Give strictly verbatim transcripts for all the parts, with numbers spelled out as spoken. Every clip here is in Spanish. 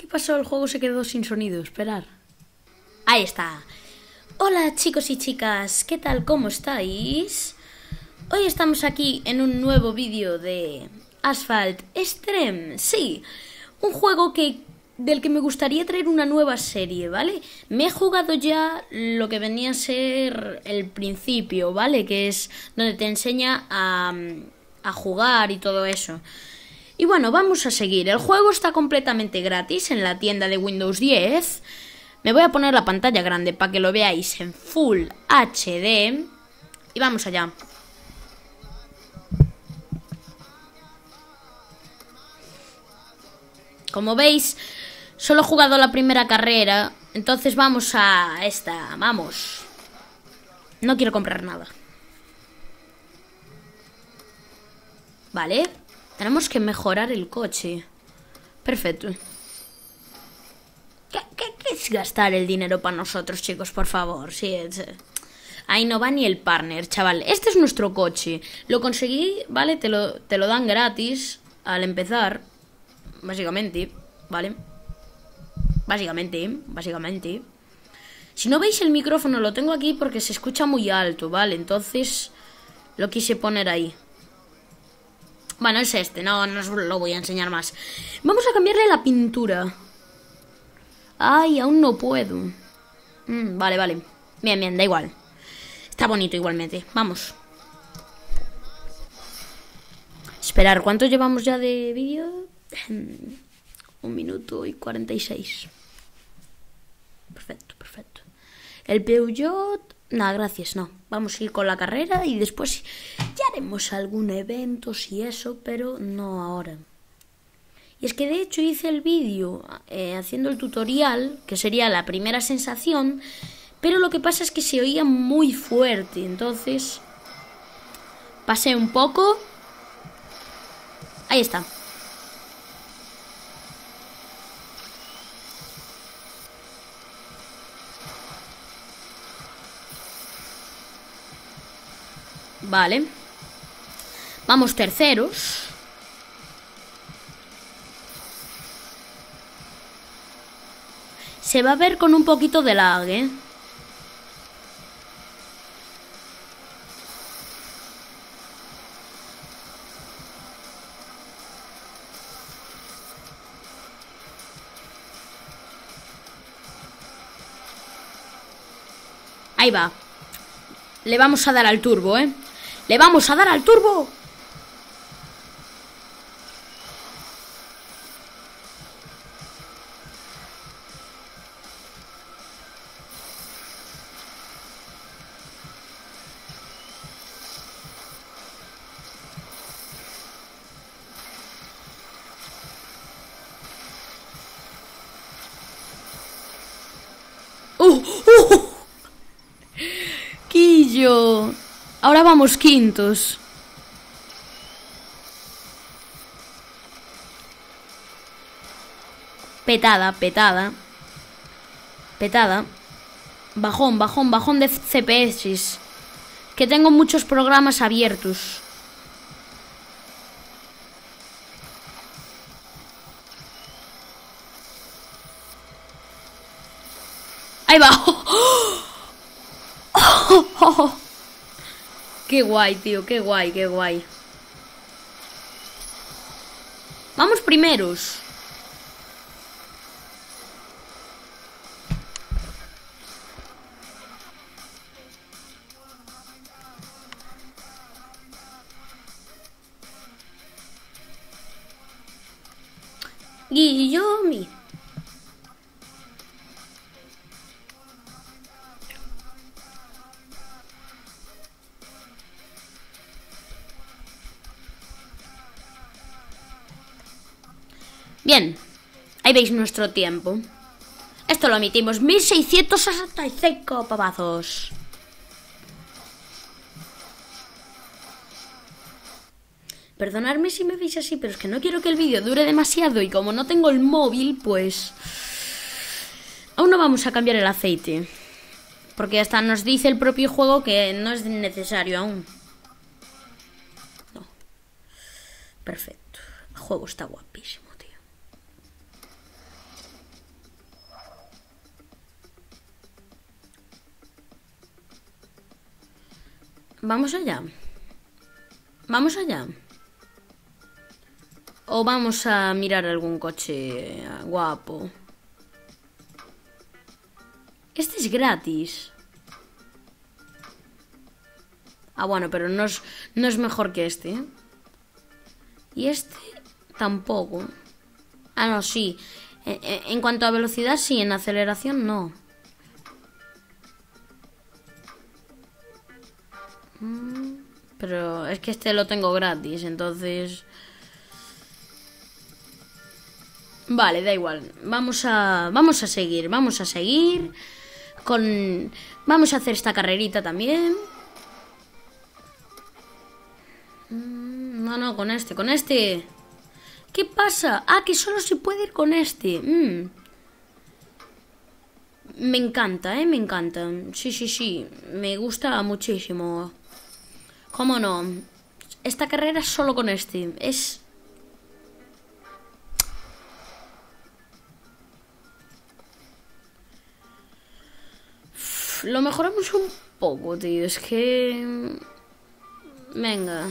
¿Qué pasó? El juego se quedó sin sonido. Esperar. Ahí está. Hola chicos y chicas, ¿qué tal? ¿Cómo estáis? Hoy estamos aquí en un nuevo vídeo de Asphalt Extreme. Sí, un juego que del que me gustaría traer una nueva serie, ¿vale? Me he jugado ya lo que venía a ser el principio, ¿vale? Que es donde te enseña a, a jugar y todo eso. Y bueno, vamos a seguir. El juego está completamente gratis en la tienda de Windows diez. Me voy a poner la pantalla grande para que lo veáis en Full H D. Y vamos allá. Como veis, solo he jugado la primera carrera. Entonces vamos a esta. Vamos. No quiero comprar nada. Vale. Tenemos que mejorar el coche. Perfecto. ¿Qué, qué, qué es gastar el dinero para nosotros, chicos? Por favor. Sí, es... Ahí no va ni el partner, chaval. Este es nuestro coche. Lo conseguí, ¿vale? Te lo, te lo dan gratis al empezar. Básicamente, ¿vale? Básicamente, básicamente. Si no veis el micrófono, lo tengo aquí porque se escucha muy alto, ¿vale? Entonces, lo quise poner ahí. Bueno, es este, no, no os lo voy a enseñar más. Vamos a cambiarle la pintura. Ay, aún no puedo. Mm, vale, vale. Bien, bien, da igual. Está bonito igualmente. Vamos. Esperar, ¿cuánto llevamos ya de vídeo? Un minuto y cuarenta y seis. Perfecto, perfecto. El Peugeot... Nada, gracias, no. Vamos a ir con la carrera y después ya haremos algún evento, si eso, pero no ahora. Y es que de hecho hice el vídeo eh, haciendo el tutorial, que sería la primera sensación, pero lo que pasa es que se oía muy fuerte, entonces pasé un poco. Ahí está. Vale. Vamos terceros. Se va a ver con un poquito de lag, ¿eh? Ahí va. Le vamos a dar al turbo, ¿eh? ¡Le vamos a dar al turbo! ¡Uh! ¡Uh! ¡Quillo! Ahora vamos quintos. Petada, petada. Petada. Bajón, bajón, bajón de C P S. Que tengo muchos programas abiertos. Ahí va. ¡Oh! ¡Oh! ¡Oh! Qué guay, tío, qué guay, qué guay. Vamos primeros. Guillomi. Bien, ahí veis nuestro tiempo. Esto lo emitimos mil seiscientos sesenta y cinco pavazos. Perdonadme si me veis así, pero es que no quiero que el vídeo dure demasiado. Y como no tengo el móvil, pues... aún no vamos a cambiar el aceite. Porque hasta nos dice el propio juego que no es necesario aún. No. Perfecto. El juego está guapísimo, tío. Vamos allá. Vamos allá. O vamos a mirar algún coche guapo. Este es gratis. Ah, bueno, pero no es, no es mejor que este, ¿eh? Y este tampoco. Ah, no, sí. En, en cuanto a velocidad, sí. En aceleración, no. Pero es que este lo tengo gratis, entonces... Vale, da igual. Vamos a, vamos a seguir, vamos a seguir con... Vamos a hacer esta carrerita también. No, no, con este, con este. ¿Qué pasa? Ah, que solo se puede ir con este. Mm. Me encanta, eh, me encanta. Sí, sí, sí, me gusta muchísimo. ¿Cómo no? Esta carrera es solo con este. Es... Lo mejoramos un poco, tío. Es que... Venga.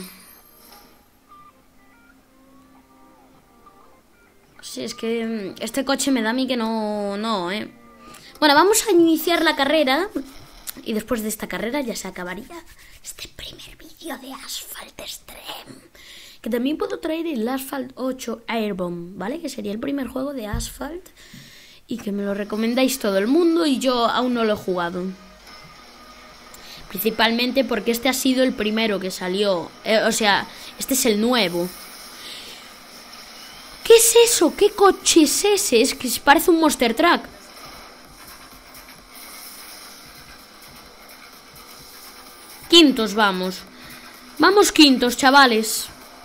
Sí, es que este coche me da a mí que no... No, eh. Bueno, vamos a iniciar la carrera. Y después de esta carrera ya se acabaría este primer vídeo de Asphalt Extreme. Que también puedo traer el Asphalt ocho Airbomb, ¿vale? Que sería el primer juego de Asphalt. Y que me lo recomendáis todo el mundo y yo aún no lo he jugado. Principalmente porque este ha sido el primero que salió. Eh, o sea, este es el nuevo. ¿Qué es eso? ¿Qué coche es ese? Es que parece un Monster Truck. Quintos vamos. Vamos quintos, chavales.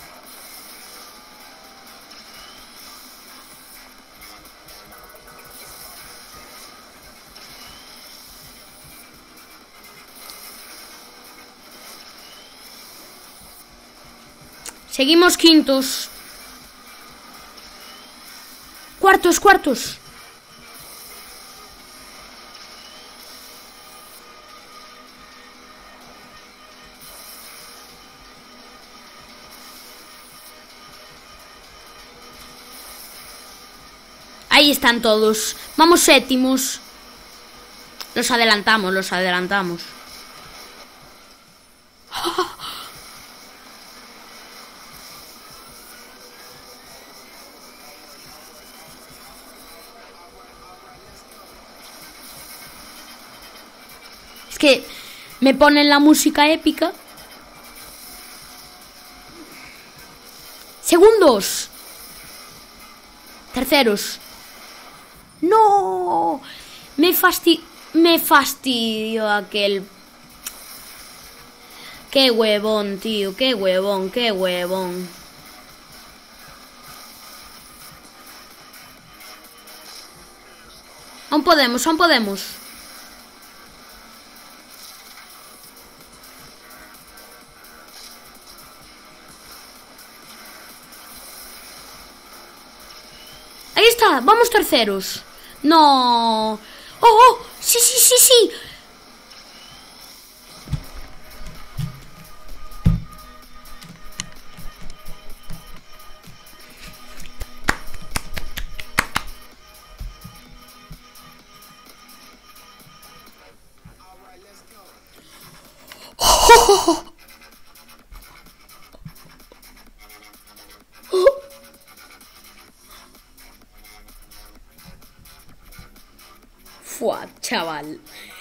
Seguimos quintos. Cuartos, cuartos. Ahí están todos. Vamos séptimos. Los adelantamos, los adelantamos. Es que me ponen la música épica. Segundos. Terceros. No. Me fasti... Me fastidio aquel... Qué huevón, tío. Qué huevón, qué huevón. Aún podemos, aún podemos. Ahí está, vamos terceros. No. Oh, oh, sí, sí, sí, sí. Oh, oh, oh. Fua, chaval.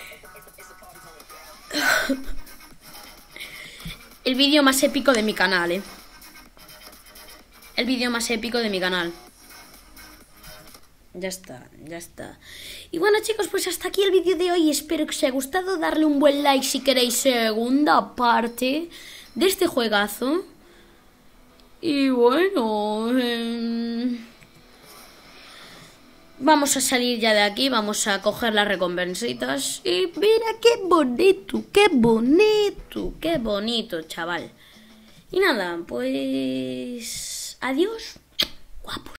El vídeo más épico de mi canal, eh. El vídeo más épico de mi canal. Ya está, ya está. Y bueno, chicos, pues hasta aquí el vídeo de hoy. Espero que os haya gustado. Darle un buen like si queréis segunda parte de este juegazo. Y bueno... Eh... Vamos a salir ya de aquí, vamos a coger las recompensitas. Y mira qué bonito, qué bonito, qué bonito, chaval. Y nada, pues... Adiós, guapos.